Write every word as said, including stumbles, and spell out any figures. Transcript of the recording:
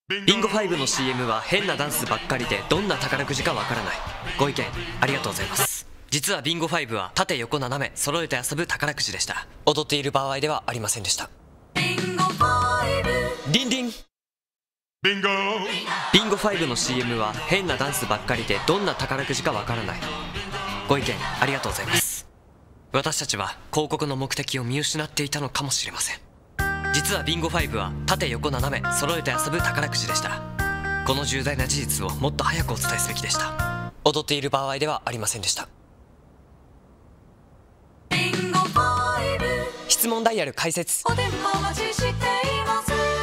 ビンゴファイブの シーエム は変なダンスばっかりでどんな宝くじかわからない。ご意見ありがとうございます。実はビンゴファイブは縦横斜め揃えて遊ぶ宝くじでした。踊っている場合ではありませんでした。 ビンゴファイブリンリンビンゴビンゴファイブの シーエム は変なダンスばっかりでどんな宝くじかわからない。ご意見ありがとうございます。私たちは広告の目的を見失っていたのかもしれません。実はビンゴファイブは縦横斜め揃えて遊ぶ宝くじでした。この重大な事実をもっと早くお伝えすべきでした。踊っている場合ではありませんでした。 ビンゴファイブ質問ダイヤル開設。 お電話お待ちしています。